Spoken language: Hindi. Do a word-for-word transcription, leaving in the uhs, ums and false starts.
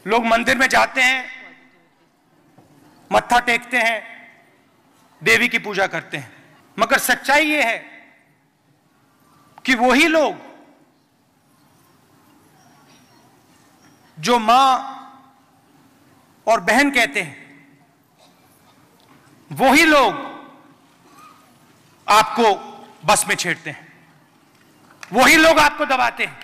लोग मंदिर में जाते हैं, मत्था टेकते हैं, देवी की पूजा करते हैं, मगर सच्चाई यह है कि वही लोग जो मां और बहन कहते हैं, वही लोग आपको बस में छेड़ते हैं, वही लोग आपको दबाते हैं।